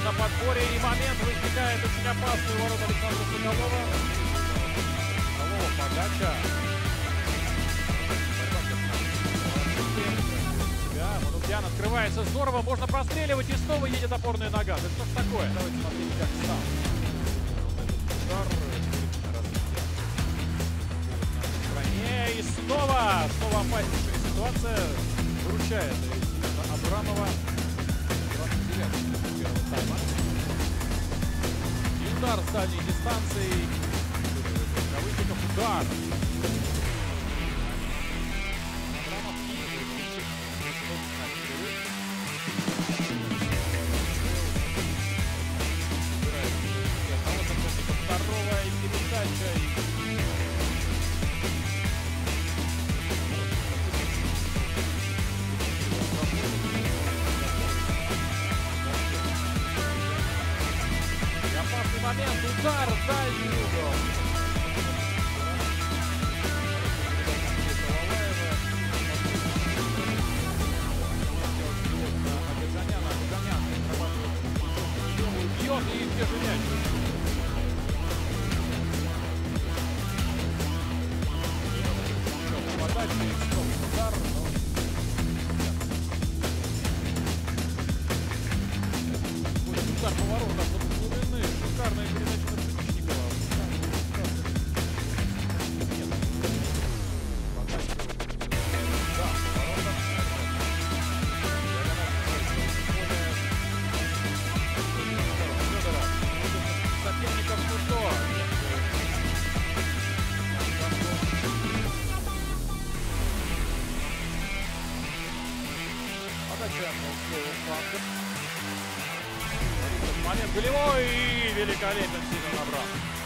на подборе, и момент возникает очень опасный у ворот Александра Соколова. Соколова подача. Манукян открывается здорово, можно простреливать, и снова едет опорная нога. Это что ж такое? Давайте смотреть, как сам. И снова опаснейшая ситуация. Выручает Абрамова. 29 первого тайма. И удар с дальней дистанции. Ковытников удар. Второго и передача. Момент, удар в дальний угол. Бьет и где же мяч? Подача и снова удар. Удар поворота с глубины. Шикарная передача на Пшеничникова. Да, поворота. Федора. Соперников Куто. Подача. Момент голевой и великолепен Семен Абрамов.